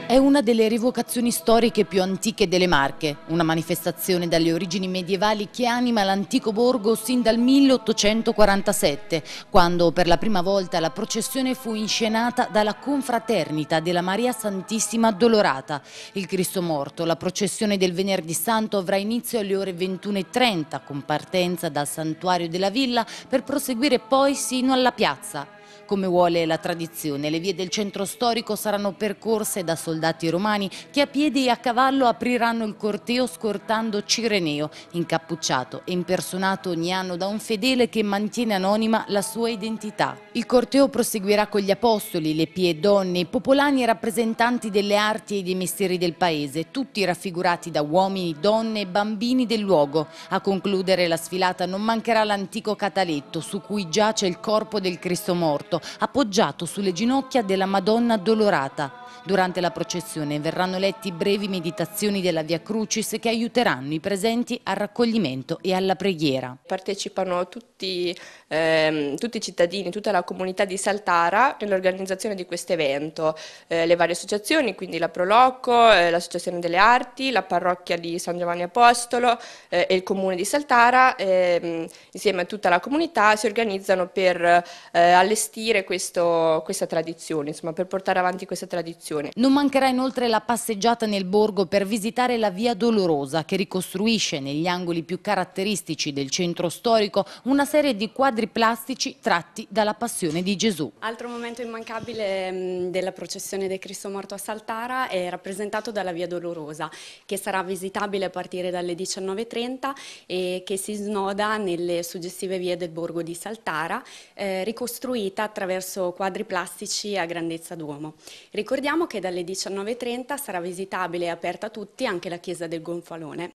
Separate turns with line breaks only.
È una delle rievocazioni storiche più antiche delle Marche, una manifestazione dalle origini medievali che anima l'antico borgo sin dal 1847, quando per la prima volta la processione fu inscenata dalla confraternita della Maria Santissima Addolorata. Il Cristo morto, la processione del Venerdì Santo avrà inizio alle ore 21:30 con partenza dal santuario della villa per proseguire poi sino alla piazza. Come vuole la tradizione, le vie del centro storico saranno percorse da soldati romani che a piedi e a cavallo apriranno il corteo scortando Cireneo, incappucciato e impersonato ogni anno da un fedele che mantiene anonima la sua identità. Il corteo proseguirà con gli apostoli, le pie donne, i popolani e rappresentanti delle arti e dei mestieri del paese, tutti raffigurati da uomini, donne e bambini del luogo. A concludere la sfilata non mancherà l'antico cataletto su cui giace il corpo del Cristo morto, appoggiato sulle ginocchia della Madonna Addolorata. Durante la processione verranno letti brevi meditazioni della Via Crucis che aiuteranno i presenti al raccoglimento e alla preghiera.
Partecipano tutti i cittadini, tutta la comunità di Saltara nell'organizzazione di questo evento, le varie associazioni, quindi la Proloco, l'Associazione delle Arti, la Parrocchia di San Giovanni Apostolo e il Comune di Saltara, insieme a tutta la comunità si organizzano per allestire questa tradizione, insomma, per portare avanti questa tradizione.
Non mancherà inoltre la passeggiata nel borgo per visitare la Via Dolorosa che ricostruisce negli angoli più caratteristici del centro storico una serie di quadri plastici tratti dalla Passione di Gesù.
Altro momento immancabile della processione del Cristo morto a Saltara è rappresentato dalla Via Dolorosa, che sarà visitabile a partire dalle 19:30 e che si snoda nelle suggestive vie del borgo di Saltara, ricostruita attraverso quadri plastici a grandezza d'uomo. Ricordiamo che dalle 19:30 sarà visitabile e aperta a tutti anche la chiesa del Gonfalone.